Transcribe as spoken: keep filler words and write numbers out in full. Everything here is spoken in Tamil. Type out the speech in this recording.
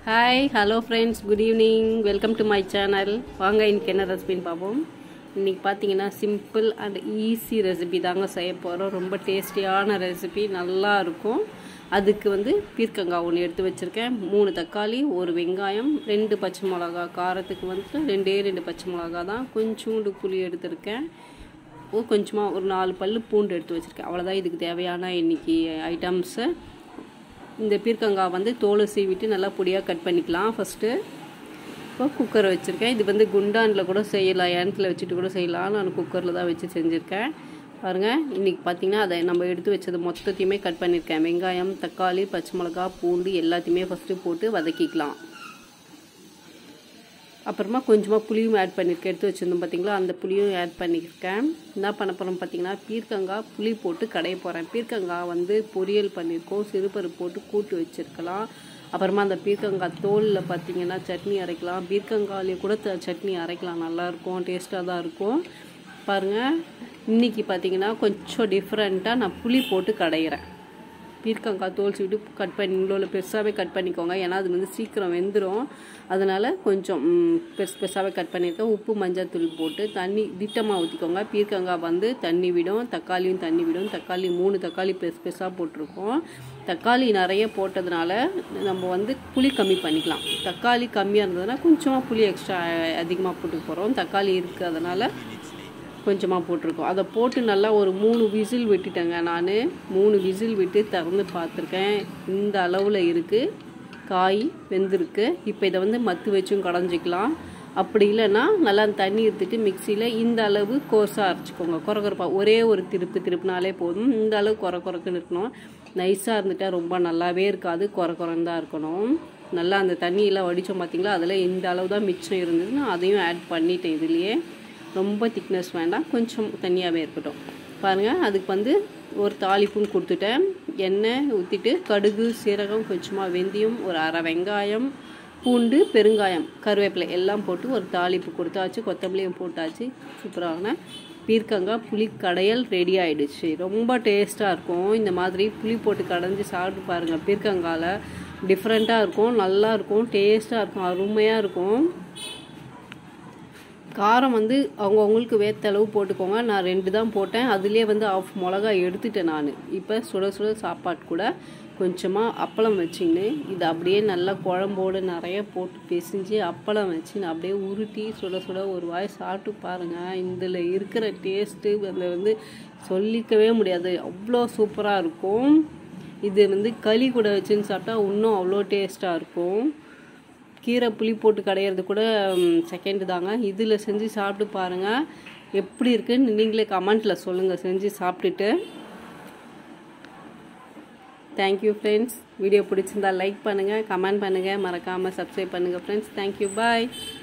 Hi, hello friends, good evening. Welcome to my channel. வாங்க இன்னைக்கு என்ன ரெசிபின்னு பார்ப்போம். இன்னைக்கு பார்த்தீங்கன்னா சிம்பிள் அண்ட் ஈஸி ரெசிபி தாங்க செய்ய போகிறோம். ரொம்ப டேஸ்டியான ரெசிபி, நல்லா இருக்கும். அதுக்கு வந்து பீர்க்கங்காய் ஒன்று எடுத்து வச்சுருக்கேன். மூணு தக்காளி, ஒரு வெங்காயம், ரெண்டு பச்சை மிளகா. காரத்துக்கு வந்துட்டு ரெண்டே ரெண்டு பச்சை மிளகா தான். கொஞ்சோண்டு புளி எடுத்துருக்கேன். கொஞ்சமாக ஒரு நாலு பல் பூண்டு எடுத்து வச்சுருக்கேன். அவ்வளோதான் இதுக்கு தேவையான இன்றைக்கி ஐட்டம்ஸு. இந்த பீர்க்கங்காய் வந்து தோலை சீவிட்டு நல்லா பொடியாக கட் பண்ணிக்கலாம் ஃபஸ்ட்டு. இப்போ குக்கர் வச்சுருக்கேன். இது வந்து குண்டானில் கூட செய்யலாம், ஏனத்தில் வச்சுட்டு கூட செய்யலாம். நான் குக்கரில் தான் வச்சு செஞ்சுருக்கேன். பாருங்கள், இன்றைக்கி பார்த்திங்கன்னா அதை நம்ம எடுத்து வச்சது மொத்தத்தையுமே கட் பண்ணியிருக்கேன். வெங்காயம், தக்காளி, பச்சை மிளகா, பூண்டு எல்லாத்தையுமே ஃபஸ்ட்டு போட்டு வதக்கிக்கலாம். அப்புறமா கொஞ்சமாக புளியும் ஆட் பண்ணியிருக்கேன். எடுத்து வச்சுருந்தோம் பார்த்திங்களா, அந்த புளியும் ஆட் பண்ணியிருக்கேன். என்ன பண்ண போகிறோம் பார்த்திங்கன்னா, பீர்க்கங்காய் புளி போட்டு கடைய போகிறேன். பீர்க்கங்காய் வந்து பொரியல் பண்ணியிருக்கோம், சிறுபருப்பு போட்டு கூட்டு வச்சுருக்கலாம். அப்புறமா அந்த பீர்க்கங்காய் தோலில் பார்த்திங்கன்னா சட்னி அரைக்கலாம். பீர்க்கங்காயிலே கூட சட்னி அரைக்கலாம், நல்லாயிருக்கும், டேஸ்ட்டாக தான் இருக்கும். பாருங்கள், இன்றைக்கி பார்த்திங்கன்னா கொஞ்சம் டிஃப்ரெண்ட்டாக நான் புளி போட்டு கடையிறேன். பீர்க்கங்காய் தோல் சீவிட்டு கட் பண்ணி இவ்வளோ பெருசாகவே கட் பண்ணிக்கோங்க, ஏன்னா அது வந்து சீக்கிரம் வெந்துடும். அதனால் கொஞ்சம் பெருசு பெருசாகவே கட் பண்ணியிருக்கேன். உப்பு மஞ்சள் தூள் போட்டு தண்ணி திட்டமாக ஊற்றிக்கோங்க. பீர்க்கங்காய் வந்து தண்ணி விடும், தக்காளியும் தண்ணி விடும். தக்காளி மூணு தக்காளி பெருசு பெருசாக போட்டிருக்கோம். தக்காளி நிறைய போட்டதுனால நம்ம வந்து புளி கம்மி பண்ணிக்கலாம். தக்காளி கம்மியாக இருந்ததுன்னா கொஞ்சமாக புளி எக்ஸ்ட்ரா அதிகமாக போட்டு போகிறோம். தக்காளி இருக்கிறதுனால கொஞ்சமாக போட்டிருக்கோம். அதை போட்டு நல்லா ஒரு மூணு விசில் விட்டுட்டேங்க. நான் மூணு விசில் விட்டு திறந்து பார்த்துருக்கேன். இந்த அளவில் இருக்குது, காய் வெந்திருக்கு. இப்போ இதை வந்து மத்து வச்சும் கடைஞ்சிக்கலாம். அப்படி இல்லைன்னா நல்லா தண்ணி எடுத்துட்டு மிக்சியில் இந்த அளவு கோர்ஸாக அரைச்சிக்கோங்க. குறக்குறப்பாக ஒரே ஒரு திருப்பு திருப்பினாலே போதும். இந்த அளவு குறை குறைக்குன்னு இருக்கணும். நைஸாக இருந்துட்டால் ரொம்ப நல்லாவே இருக்காது, குறை குறைன்னு தான் இருக்கணும். நல்லா அந்த தண்ணியெல்லாம் வடித்தோம் பார்த்திங்களா, அதில் இந்த அளவு தான் மிச்சம் இருந்தது. நான் அதையும் ஆட் பண்ணிட்டேன். இதுலேயே ரொம்ப திக்னஸ் வேண்டாம், கொஞ்சம் தண்ணியாகவே இருக்கட்டும். பாருங்கள், அதுக்கு வந்து ஒரு தாளிப்பும் கொடுத்துட்டேன். எண்ணெய் ஊற்றிட்டு கடுகு, சீரகம், கொஞ்சமாக வெந்தயம், ஒரு அரை வெங்காயம், பூண்டு, பெருங்காயம், கருவேப்பிலை எல்லாம் போட்டு ஒரு தாளிப்பு கொடுத்தாச்சு. கொத்தமல்லியும் போட்டாச்சு. சூப்பரான பீர்க்கங்காய் புளி கடையல் ரெடி ஆகிடுச்சு. ரொம்ப டேஸ்ட்டாக இருக்கும். இந்த மாதிரி புளி போட்டு கடைஞ்சி சாப்பிட்டு பாருங்கள். பீர்க்கங்காயில் டிஃப்ரெண்ட்டாக இருக்கும், நல்லாயிருக்கும், டேஸ்ட்டாக இருக்கும், அருமையாக இருக்கும். காரம் வந்து அவங்கவுங்களுக்கு வேற்ற அளவு போட்டுக்கோங்க. நான் ரெண்டு தான் போட்டேன். அதுலேயே வந்து ஆஃப் மிளகா எடுத்துட்டேன் நான். இப்போ சுட சுட சாப்பாடு கூட கொஞ்சமாக அப்பளம் வச்சுன்னு இதை அப்படியே நல்லா குழம்போடு நிறைய போட்டு பிசைஞ்சு அப்பளம் வச்சு நான் அப்படியே உருட்டி சுட சுட ஒரு வாய் சாப்பிட்டு பாருங்கள். இதில் இருக்கிற டேஸ்ட்டு அதை வந்து சொல்லிக்கவே முடியாது, அவ்வளோ சூப்பராக இருக்கும். இது வந்து களி கூட வச்சுன்னு சாப்பிட்டா இன்னும் அவ்வளோ டேஸ்ட்டாக இருக்கும். கீரை புளி போட்டு கடையிறது கூட செகண்டு தாங்க. இதில் செஞ்சு சாப்பிட்டு பாருங்கள், எப்படி இருக்குன்னு நீங்களே கமெண்ட்டில் சொல்லுங்கள் செஞ்சு சாப்பிட்டுட்டு. Thank you friends. வீடியோ பிடிச்சிருந்தா லைக் பண்ணுங்கள், கமெண்ட் பண்ணுங்கள், மறக்காமல் சப்ஸ்கிரைப் பண்ணுங்கள் ஃப்ரெண்ட்ஸ். தேங்க்யூ, பாய்.